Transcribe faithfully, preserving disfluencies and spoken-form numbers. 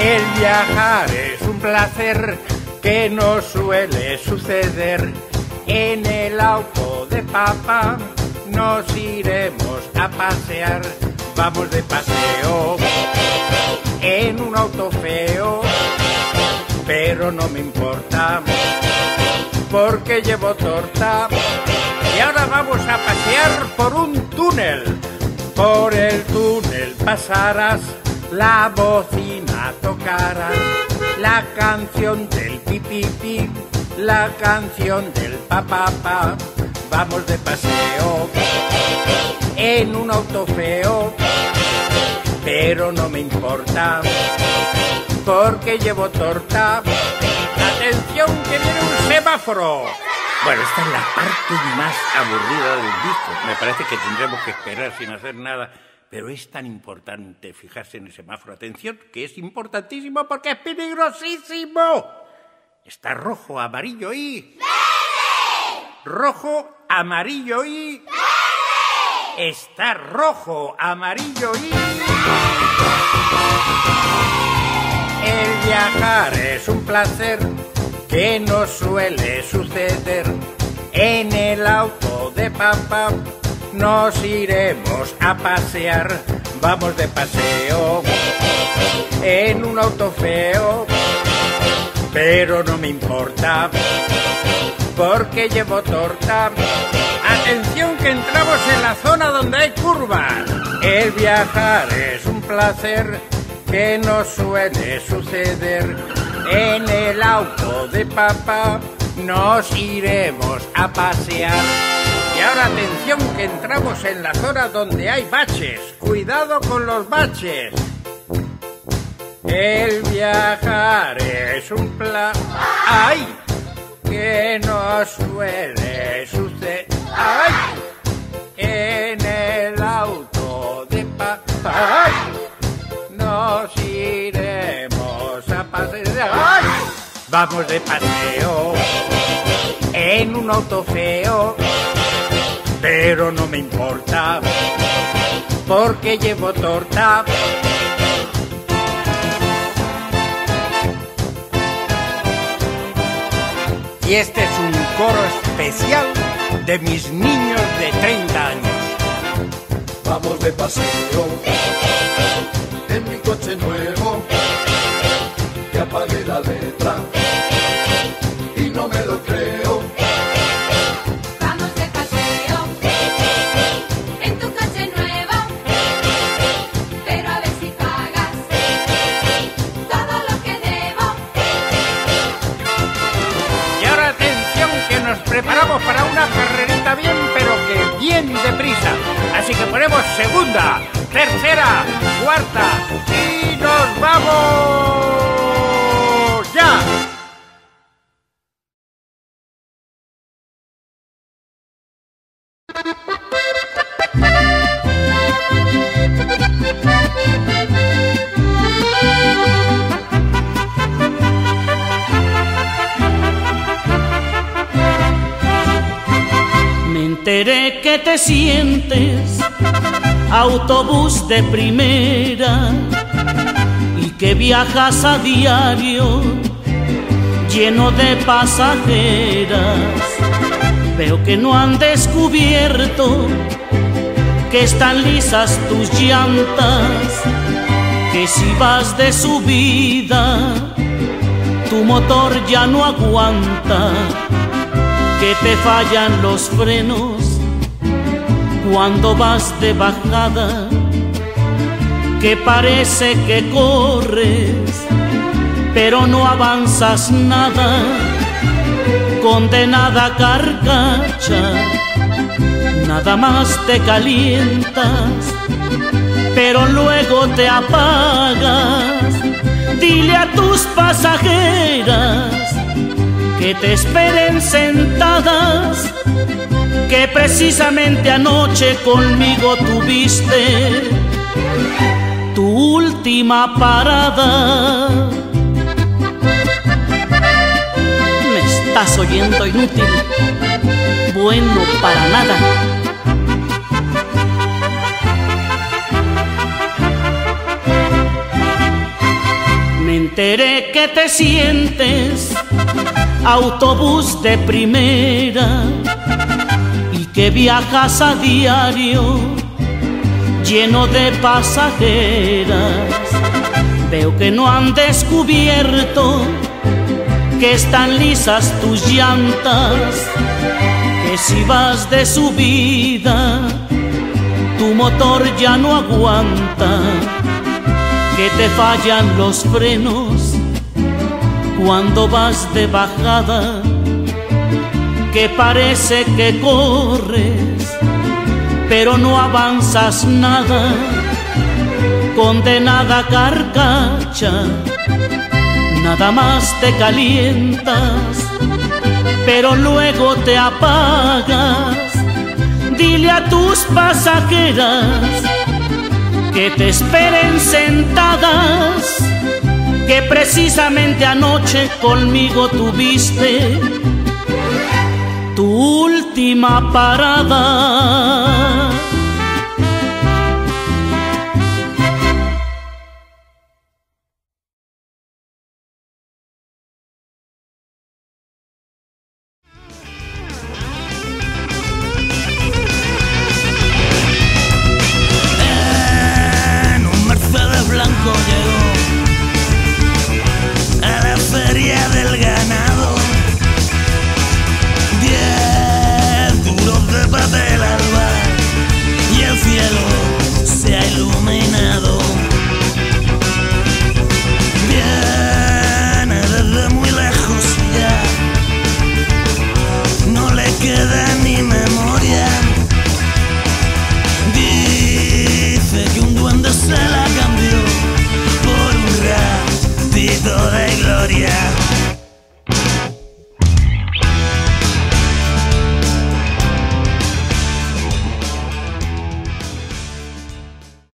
El viajar es un placer que no suele suceder. En el auto de papá nos iremos a pasear. Vamos de paseo en un auto feo, pero no me importa porque llevo torta. Y ahora vamos a pasear por un túnel. Por el túnel pasarás, la bocina tocarás, la canción del pipipi, la canción del papá. Vamos de paseo en un auto feo, pero no me importa porque llevo torta. Atención que viene un semáforo. Bueno, esta es la parte más aburrida del disco. Me parece que tendremos que esperar sin hacer nada. Pero es tan importante fijarse en el semáforo. Atención, que es importantísimo porque es peligrosísimo. Está rojo, amarillo y... ¡verde! Rojo, amarillo y... ¡verde! Está rojo, amarillo y... El viajar es un placer que no suele suceder. En el auto de papá nos iremos a pasear. Vamos de paseo en un auto feo, pero no me importa porque llevo torta. Atención que entramos en la zona donde hay curvas. El viajar es un placer que no suele suceder. En el auto de papá nos iremos a pasear. Y ahora atención que entramos en la zona donde hay baches. Cuidado con los baches. El viajar es un plan... ¡Ay! Que no suele suceder. ¡Ay! En el auto de papá nos iremos a pasear. ¡Ay! Vamos de paseo en un auto feo, pero no me importa porque llevo torta. Y este es un coro especial de mis niños de treinta años. Vamos de paseo en mi coche nuevo, que apagué la letra y no me lo creo. Vamos de paseo en tu coche nuevo, pero a ver si pagas todo lo que debo. Y ahora atención que nos preparamos para una carrerita bien, pero que bien deprisa. Así que ponemos segunda, tercera, cuarta y nos vamos ya. Me enteré que te sientes autobús de primera y que viajas a diario lleno de pasajeras. Veo que no han descubierto que están lisas tus llantas, que si vas de subida tu motor ya no aguanta, que te fallan los frenos cuando vas de bajada, que parece que corres pero no avanzas nada, condenada carcacha, nada más te calientas pero luego te apagas. Dile a tus pasajeras que te esperen sentadas, que precisamente anoche conmigo tuviste tu última parada. ¿Me estás oyendo, inútil? Bueno para nada. Me enteré que te sientes autobús de primera y que viajas a diario lleno de pasajeras. Veo que no han descubierto que están lisas tus llantas, que si vas de subida tu motor ya no aguanta, que te fallan los frenos cuando vas de bajada, que parece que corres pero no avanzas nada. Condenada carcacha, nada más te calientas pero luego te apagas. Dile a tus pasajeras que te esperen sentadas, que precisamente anoche conmigo tuviste tu última parada. En un Mercedes blanco llegó